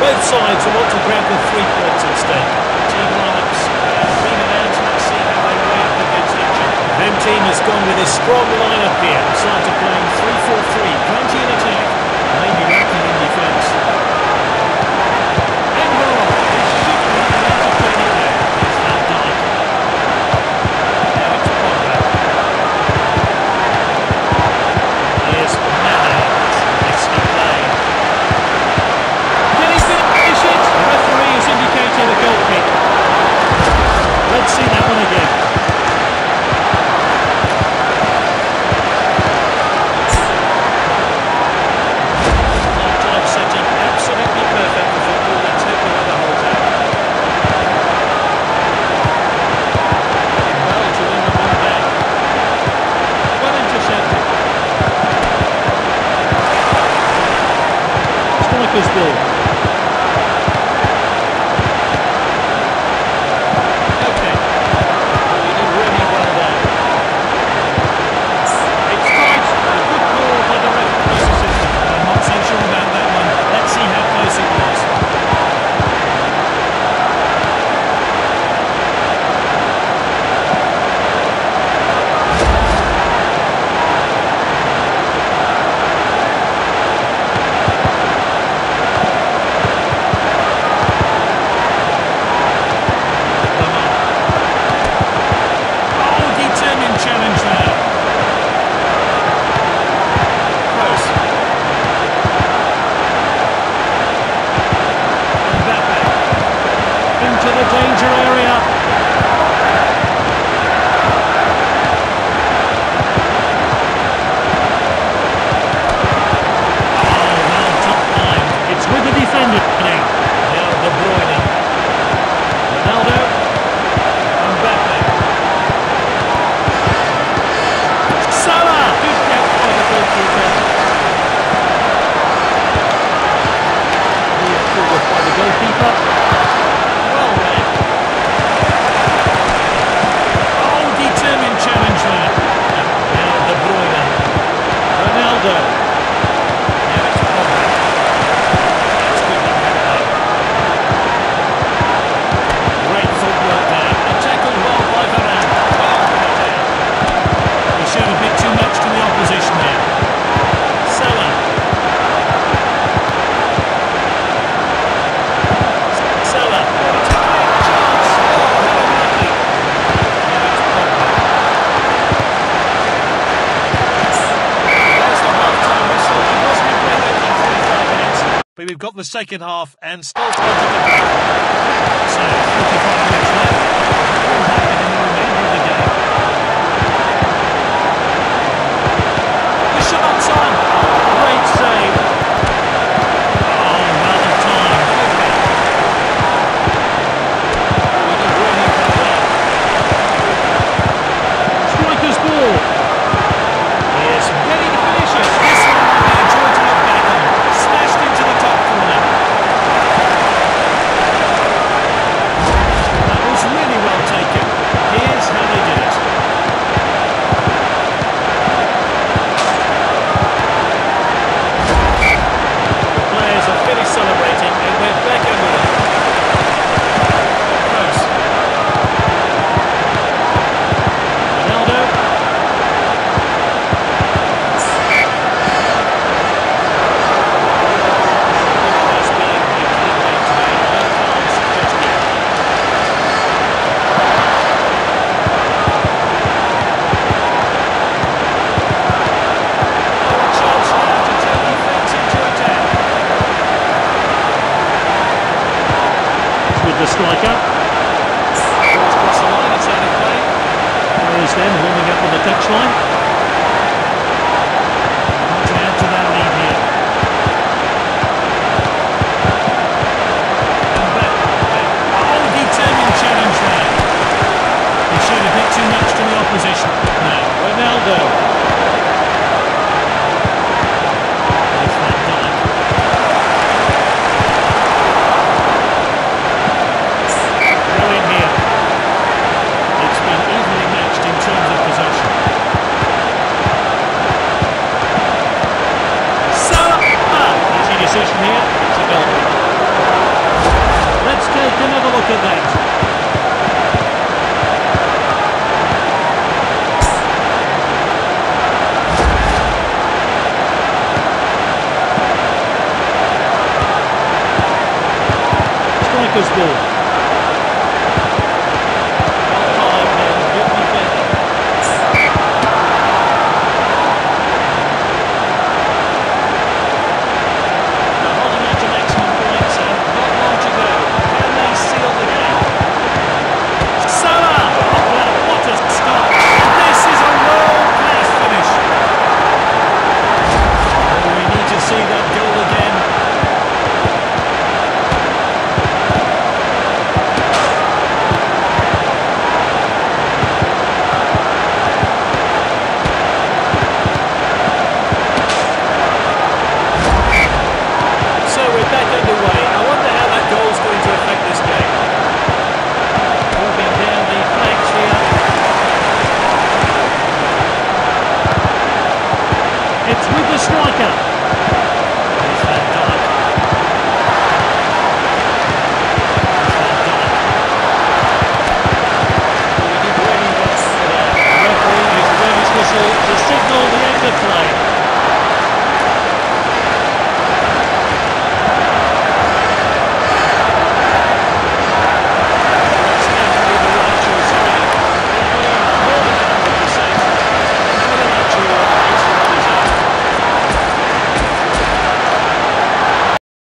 Both sides will want to grab the 3 points at stake. Team lineups been announced. Let's see how they weigh up against each other. Them team has gone with a strong lineup here. Side to playing 3-4-3. Plenty in attack, maybe lacking in defence. And well, this should be an entertaining game. It's Van Dijk. Now it's Pogba. Here's Mane. Risky play. Can he finish it? The referee has indicated a goal kick. Let's see that one again. Half-time setting, absolutely perfect for football. Let's hope the weather holds out. Well to win the ball back. Well intercepted. Striker's ball. Danger area. Oh, well timed. It's with the defender now. Now De Bruyne. Ronaldo. Mbappe. Salah. Good catch by the goalkeeper. Forward by the goalkeeper. Challenge there. Now De Bruyne. Ronaldo. Now it's Pogba. That's good to have that. Great footwork there. And tackled well by Varane. Well cut out. He showed a bit too much to the opposition there. Salah. Salah. But we've got the second half and still time to go back. So, 45 minutes left. All happen in the remainder of the game. The shot on time. Great save. Oh, well timed. Okay. De Bruyne comes out. Striker's ball. Yes, ready to finish it. This one will be a joy to look back on. Smashed into the top corner. That was really well taken. Here's how they did it. The players are finished celebrating and we're back under it. Close. Ronaldo. The striker. Ball's crossed the line, it's out of play. Players then warming up on the touchline. Want to add to that lead here. Oh, determined challenge there. He showed a bit too much to the opposition. Now, Ronaldo. There's Van Dijk. Brilliant here. It's been evenly matched in terms of possession. striker's ball.